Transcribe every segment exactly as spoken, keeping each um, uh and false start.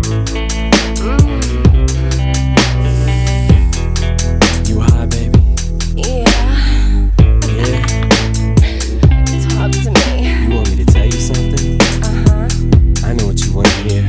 You high, baby? Yeah. Yeah? Talk to me. You want me to tell you something? Uh-huh. I know what you want to hear.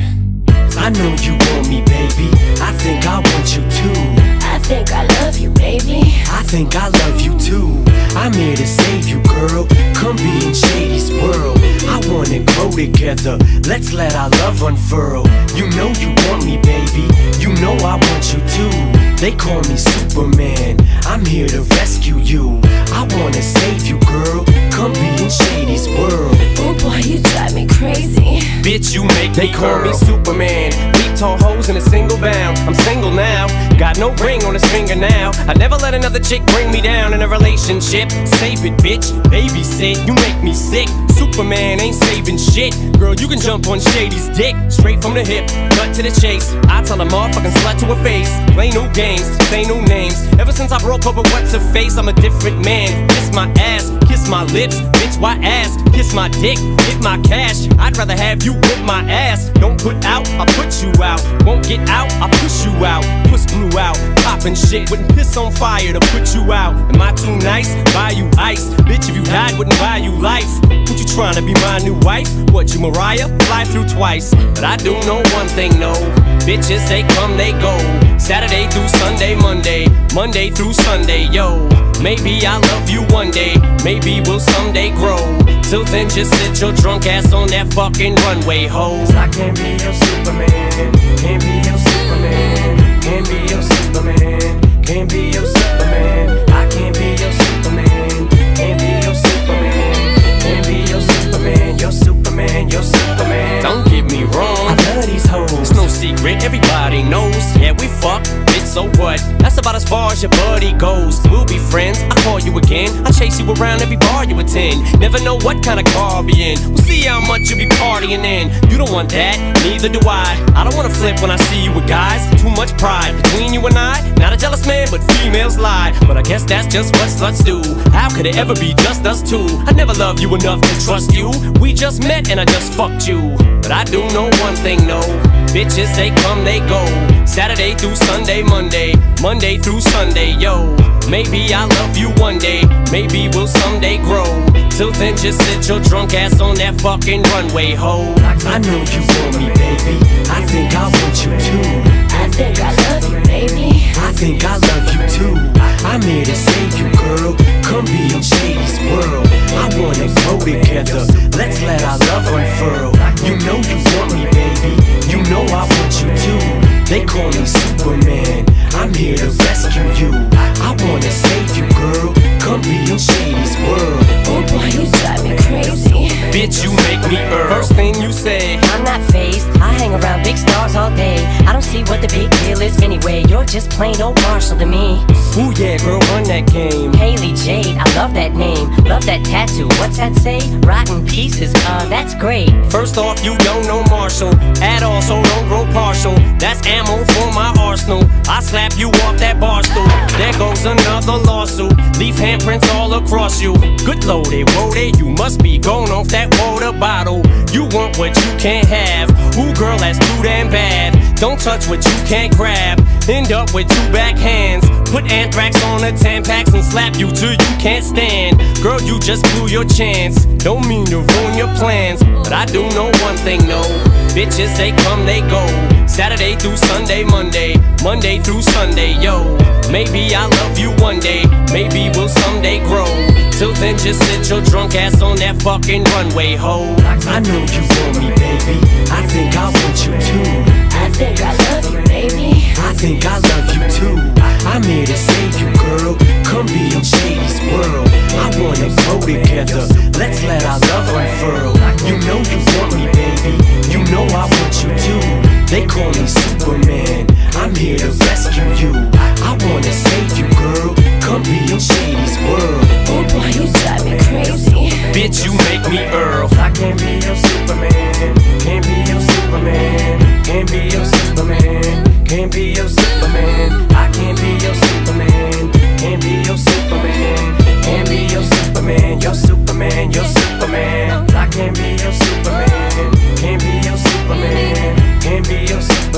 I know you want me, baby. I think I want you too. I think I love you, baby. I think I love you too. I'm here to save you, girl. Come be in Shady's world. I wanna grow together. Let's let our love unfurl. You know you want me, baby. You know I want you too. They call me Superman. I'm here to rescue you. I wanna save you, girl. Come be in Shady's world. Oh boy, you drive me crazy. Bitch, you make They me call me girl. Superman. Leap tall hoes in a single bound. I'm single now, got no ring on his finger now. I never let another chick bring me down in a relationship. Save it, bitch, babysit, you make me sick. Superman ain't saving shit. Girl, you can jump on Shady's dick. Straight from the hip, cut to the chase. I tell a motherfucking slut to her face. Play no games, say no names. Ever since I broke up with what's her face, I'm a different man. Kiss my ass, kiss my lips. Bitch, why ass? Kiss my dick, get my cash. I'd rather have you whip my ass. Don't put out, I put you out. Won't get out, I push you out. Puss blew out, poppin' shit. Wouldn't piss on fire to put you out. Am I too nice? Buy you ice. Bitch, if you died, wouldn't buy you life. What you tryna be my new wife? What, you Mariah? Fly through twice. But I do know one thing, no. Bitches, they come, they go. Saturday through Sunday, Monday. Monday through Sunday, yo. Maybe I'll love you one day. Maybe we'll someday grow. Till then, just sit your drunk ass on that fucking runway, ho. Cause I can't be your Superman. Can't be your Superman. Can't be your Superman. Can't be your Superman. I can't be your Superman. Can't be your Superman. Can't be your Superman. You're Superman. You're Superman. Don't get me wrong, I love these hoes. it's no secret, everybody knows. Yeah, we fuck, bitch, so what? That's about as far as your buddy goes. We'll be friends, I'll call you again. I'll chase you around every bar you attend. Never know what kind of car I'll be in. We'll see how much you be partying in. You don't want that, neither do I. I don't wanna flip when I see you with guys. Too much pride between you and I. Not a jealous man, but females lie. But I guess that's just what sluts do. How could it ever be just us two? I never loved you enough to trust you. We just met and I just fucked you. But I do know one thing, no. Bitches, they come, they go. Saturday through Sunday, Monday. Monday through Sunday, yo. Maybe I'll love you one day. Maybe we'll someday grow. Till then, just sit your drunk ass on that fucking runway, ho. I know you want me, baby. I think I want you too. I think I love you, baby. I think I love you too. I'm here to save you, girl. Come be in Shady's world. I wanna grow together. Let's let our love unfurl. You know you want me, baby. You know I want you too. They call me Superman. I'm here to rescue you. I wanna save you, girl. Come be in Shady's world. Oh boy, you drive me crazy. Bitch, you make me earl. First thing you say, I'm not phased, I hang around big stars all day. I don't see what the big deal is anyway. You're just plain old Marshall to me. ooh yeah, girl, run that game. Haley Jade, I love that name. Love that tattoo, what's that say? Rotten pieces, uh, that's great. First off, you don't know Marshall at all, so don't grow partial. That's ammo for my arsenal. I slap you off that bar stool. There goes another lawsuit. Leave handprints all across you. Good loaded, woaded, you must be going off that water bottle. You want what you can't have. Ooh, girl, that's too damn bad. Don't touch what you can't grab. End up with two backhands. Put anthrax on the Tampax and slap you till you can't stand. Girl, you just blew your chance. Don't mean to ruin your plans, but I do know one thing, no. Bitches, they come, they go. Saturday through Sunday, Monday. Monday through Sunday, yo. Maybe I'll love you one day. Maybe we'll someday grow. Till then, just sit your drunk ass on that fucking runway, ho. I know you want me, baby. I think I want you too. I think I love you, baby. I think I love you too. I'm here to save you, girl. Come be in Shady's world. I wanna grow together. Let's let our love unfurl. You know you want me, baby. You know I want you too. They call me Superman. I'm here to rescue you. I wanna save you, girl. Come be in Shady's world. Oh boy, you drive me crazy. Bitch, you make me earl. I can't be your Superman. Can't be your Superman. Can't be your Superman. Can't be your Superman. I can't be your Superman. Can't be your Superman. Can't be your Superman. You're Superman. You're Superman. I can't be your Superman. Can't be your Superman. Can't be your Superman.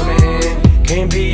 Can't be